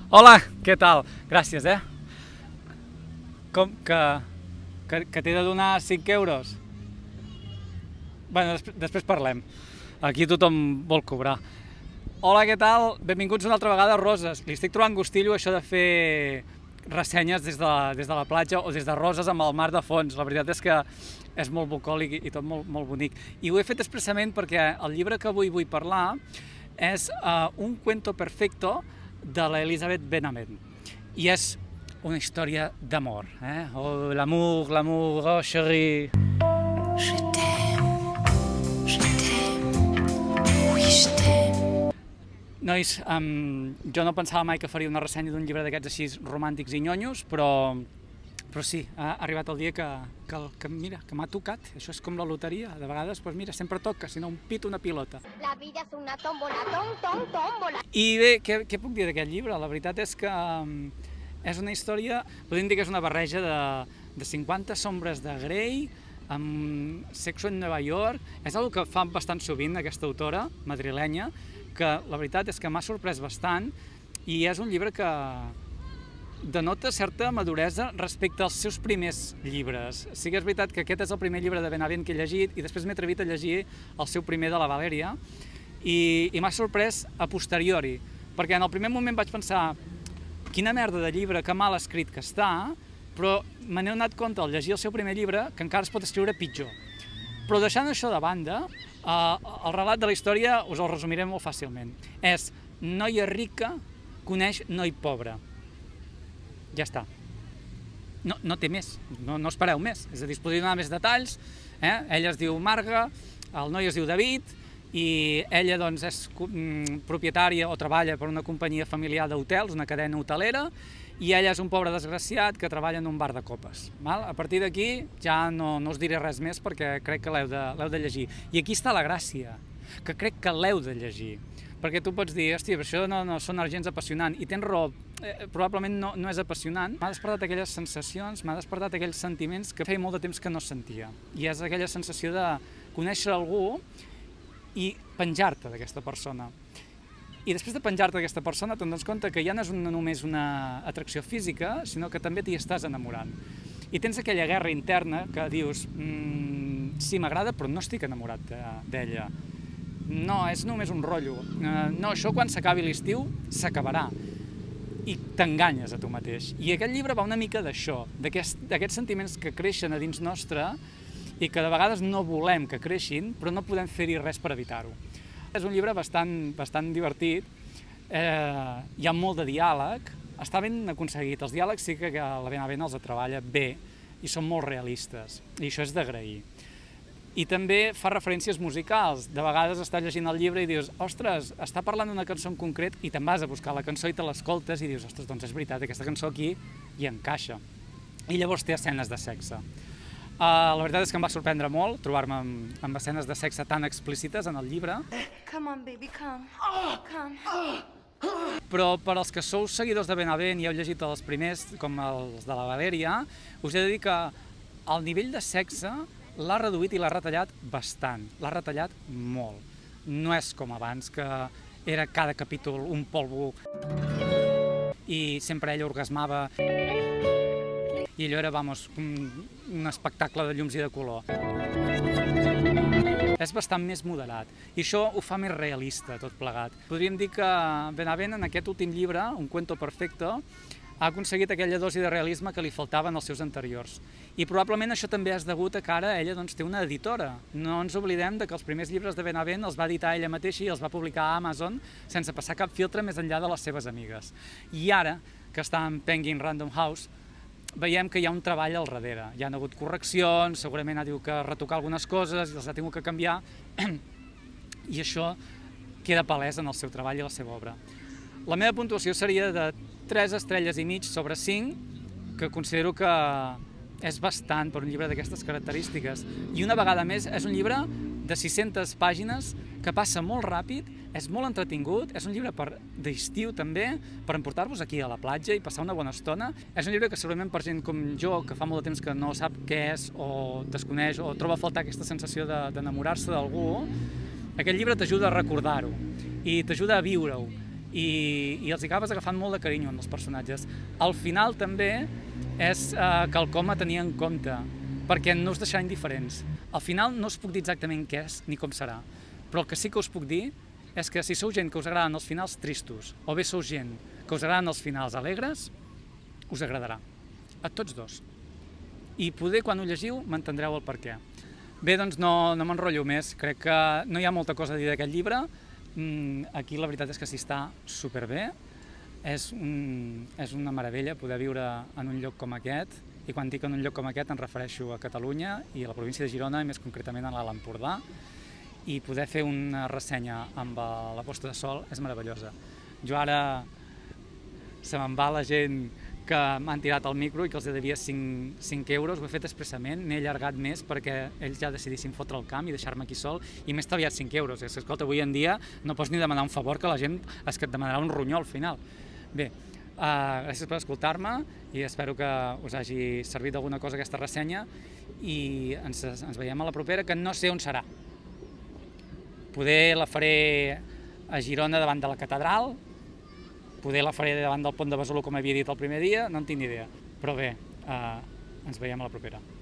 Hola, què tal? Gràcies, Com que t'he de donar 5 euros? Bueno, després parlem. Aquí tothom vol cobrar. Hola, què tal? Benvinguts una altra vegada a Roses. Li estic trobant gustillo això de fer ressenyes des de la platja o des de Roses amb el mar de fons. La veritat és que és molt bucòlic i tot molt bonic. I ho he fet expressament perquè el llibre que avui vull parlar és Un cuento perfecto de l'Elisabeth Benavent. I és una història d'amor. Oh, l'amour, oh, chérie. Je t'aime, oui je t'aime. Nois, jo no pensava mai que faria una ressenya d'un llibre d'aquests així romàntics i nyonyos, però sí, ha arribat el dia que m'ha tocat. Això és com la loteria, de vegades, doncs mira, sempre toca, si no un pit, una pilota. La vida és una tómbola, tómbola. I bé, què puc dir d'aquest llibre? La veritat és que és una història, podem dir que és una barreja de 50 sombres de Grey, amb Sexo en Nova York. És una que fa bastant sovint aquesta autora madrilenya, que la veritat és que m'ha sorprès bastant, i és un llibre que denota certa maduresa respecte als seus primers llibres. Sí que és veritat que aquest és el primer llibre de Benavent que he llegit i després m'he atrevit a llegir el seu primer de la Valèria i m'ha sorprès a posteriori, perquè en el primer moment vaig pensar quina merda de llibre, que mal escrit que està, però me n'he donat compte al llegir el seu primer llibre que encara es pot escriure pitjor. Però deixant això de banda, el relat de la història us el resumiré molt fàcilment. És noia rica coneix noi pobre. Ja està. No té més, no espereu més. És a dir, es podria donar més detalls. Ella es diu Marga, el noi es diu David, i ella doncs, és propietària o treballa per una companyia familiar d'hotels, una cadena hotelera, i ella és un pobre desgraciat que treballa en un bar de copes. A partir d'aquí ja no us diré res més perquè crec que l'heu de llegir. I aquí està la gràcia, que crec que l'heu de llegir. Perquè tu pots dir, hòstia, però això no sona gens apassionant, i tens raó, probablement no és apassionant. M'ha despertat aquelles sensacions, m'ha despertat aquells sentiments que feia molt de temps que no sentia. I és aquella sensació de conèixer algú i penjar-te d'aquesta persona. I després de penjar-te d'aquesta persona te'n dones compte que ja no és només una atracció física, sinó que també t'hi estàs enamorant. I tens aquella guerra interna que dius, sí, m'agrada, però no estic enamorat d'ella. No, és només un rotllo. No, això quan s'acabi l'estiu s'acabarà. I t'enganyes a tu mateix. I aquest llibre va una mica d'això, d'aquests sentiments que creixen a dins nostre i que de vegades no volem que creixin, però no podem fer-hi res per evitar-ho. És un llibre bastant divertit, hi ha molt de diàleg, està ben aconseguit. Els diàlegs sí que la Benavent els treballa bé i són molt realistes, i això és d'agrair. I també fa referències musicals. De vegades estàs llegint el llibre i dius, ostres, està parlant d'una cançó en concret, i te'n vas a buscar la cançó i te l'escoltes i dius, ostres, doncs és veritat, aquesta cançó aquí hi encaixa. I llavors té escenes de sexe. La veritat és que em va sorprendre molt trobar-me amb escenes de sexe tan explícites en el llibre. Come on baby, come. Però per als que sou seguidors de Benavent i heu llegit els primers, com els de la Valèria, us he de dir que el nivell de sexe l'ha reduït i l'ha retallat bastant, l'ha retallat molt. No és com abans, que era cada capítol un polvo i sempre ella orgasmava i allò era, un espectacle de llums i de color. És bastant més moderat i això ho fa més realista tot plegat. Podríem dir que Benavent en aquest últim llibre, Un cuento perfecto, ha aconseguit aquella dosi de realisme que li faltava en els seus anteriors. I probablement això també és degut a que ara ella té una editora. No ens oblidem que els primers llibres de Benavent els va editar ella mateixa i els va publicar a Amazon sense passar cap filtre més enllà de les seves amigues. I ara, que està en Penguin Random House, veiem que hi ha un treball al darrere. Hi ha hagut correccions, segurament ha tingut que retocar algunes coses i els ha tingut que canviar, i això queda palès en el seu treball i la seva obra. La meva puntuació seria de 3 estrelles i mig sobre 5, que considero que és bastant per un llibre d'aquestes característiques. I una vegada més, és un llibre de 600 pàgines que passa molt ràpid, és molt entretingut, és un llibre d'estiu també, per emportar-vos aquí a la platja i passar una bona estona. És un llibre que segurament per gent com jo, que fa molt de temps que no sap què és o desconeix o troba a faltar aquesta sensació d'enamorar-se d'algú, aquest llibre t'ajuda a recordar-ho i t'ajuda a viure-ho. i els acabes agafant molt de carinyo en els personatges. Al final també és quelcom a tenir en compte, perquè no us deixarà indiferents. Al final no us puc dir exactament què és ni com serà, però el que sí que us puc dir és que si sou gent que us agraden els finals tristos o bé sou gent que us agraden els finals alegres, us agradarà. A tots dos. I poder, quan ho llegiu, m'entendreu el per què. Bé, doncs no m'enrotllo més. Crec que no hi ha molta cosa a dir d'aquest llibre. Aquí la veritat és que s'hi està superbé. És una meravella poder viure en un lloc com aquest, i quan dic en un lloc com aquest em refereixo a Catalunya i a la província de Girona, i més concretament a l'Alt Empordà, i poder fer una ressenya amb la posta de sol és meravellosa. Jo ara se me'n va la gent que m'han tirat el micro i que els devia 5 euros, ho he fet expressament, n'he allargat més perquè ells ja decidissin fotre el camp i deixar-me aquí sol, i m'he estalviat 5 euros. Escolta, avui en dia no pots ni demanar un favor, que la gent és que et demanarà un ronyó al final. Bé, gràcies per escoltar-me i espero que us hagi servit d'alguna cosa aquesta ressenya, i ens veiem a la propera, que no sé on serà. Poder la faré a Girona davant de la catedral, poder la faré davant del pont de Besalú com havia dit el primer dia, no en tinc ni idea. Però bé, ens veiem a la propera.